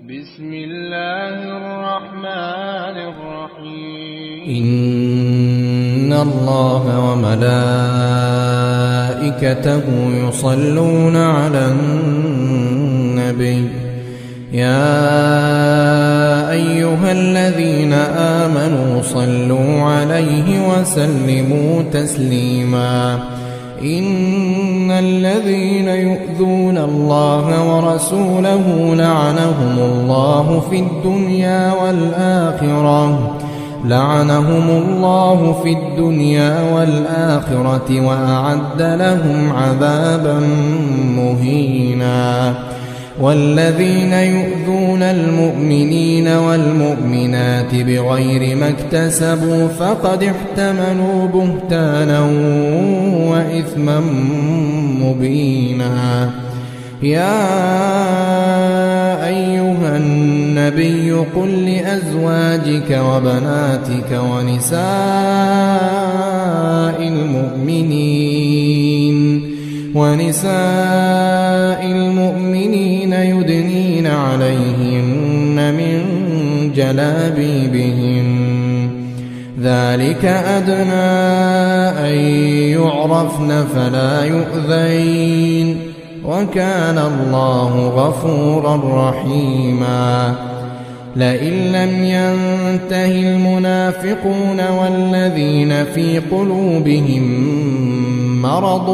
بسم الله الرحمن الرحيم. إن الله وملائكته يصلون على النبي يا أيها الذين آمنوا صلوا عليه وسلموا تسليما. إن الذين يؤذون الله ورسوله لعنهم الله في الدنيا والآخرة وأعد لهم عذابا مهينا. والذين يؤذون المؤمنين والمؤمنات بغير ما اكتسبوا فقد احتملوا بهتانا وإثما مبينا. يا أيها النبي قل لأزواجك وبناتك ونساء المؤمنين يدنين عليهن من جلابيبهن ذلك أدنى أن يعرفن فلا يؤذين وكان الله غفورا رحيما. لئن لم ينته المنافقون والذين في قلوبهم مرض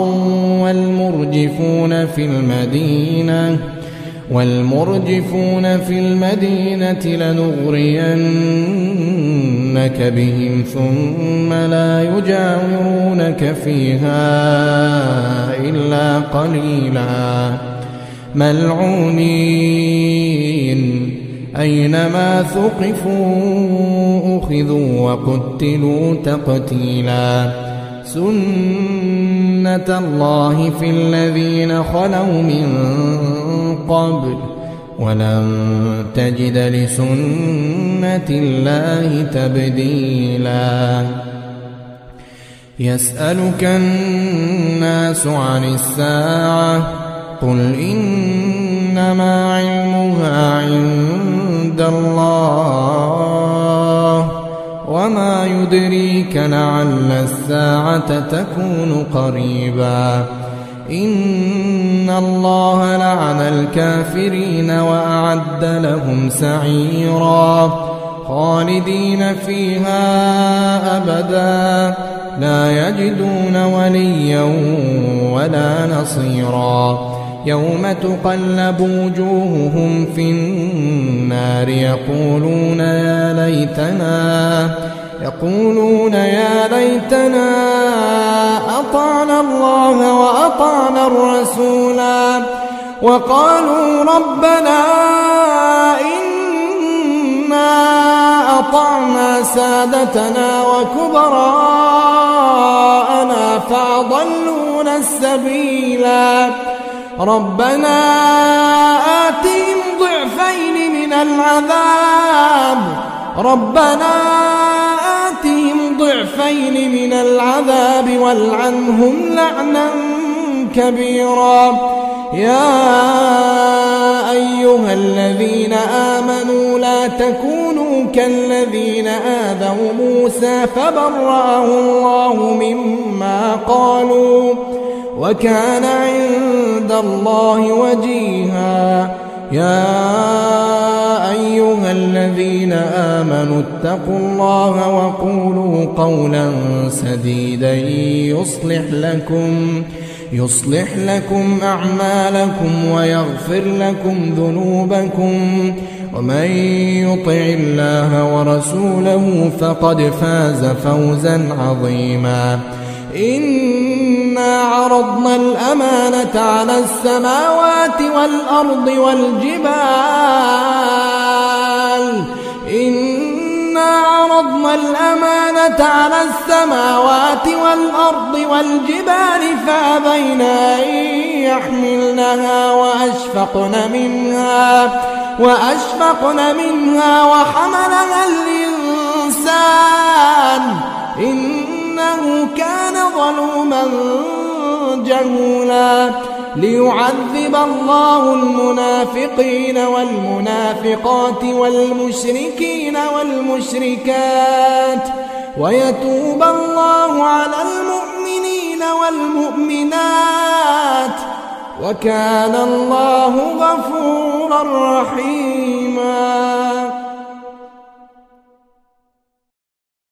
والمرجفون في المدينة لنغرينك بهم ثم لا يجاورونك فيها إلا قليلا ملعونين أينما ثقفوا أخذوا وقتلوا تقتيلا. سنة الله في الذين خلوا من قبل ولن تجد لسنة الله تبديلا. يسألك الناس عن الساعة قل إنما علمها عند الله وما يدريك لعل الساعة تكون قريبا. إن الله لعن الكافرين وأعد لهم سعيرا خالدين فيها أبدا لا يجدون وليا ولا نصيرا. يوم تقلب وجوههم في النار يقولون يا ليتنا أطعنا الله وأطعنا الرسولا وقالوا ربنا إنا أطعنا سادتنا وكبراءنا فأضلونا السبيلا. ربنا آتهم ضعفين من العذاب والعنهم لعنا كبيرا. يا أيها الذين آمنوا لا تكونوا كالذين آذوا موسى فبرأه الله مما قالوا وكان عند الله وجيها. يا أيها الذين آمنوا اتقوا الله وقولوا قولا سديدا يصلح لكم أعمالكم ويغفر لكم ذنوبكم ومن يطع الله ورسوله فقد فاز فوزا عظيما. إنا عرضنا الأمانة على السماوات والأرض والجبال فأبين أن يحملنها وأشفقن منها وحملها الإنسان إنه كان ظلوما جهولا. ليعذب الله المنافقين والمنافقات والمشركين والمشركات ويتوب الله على المؤمنين والمؤمنات وكان الله غفورا رحيما.